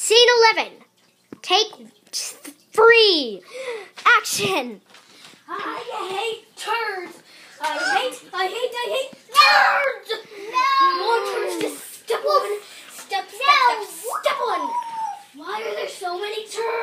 Scene 11. Take 3. Action. I hate turds. I hate nerds. No. More turds to step on. Step on. Why are there so many turds?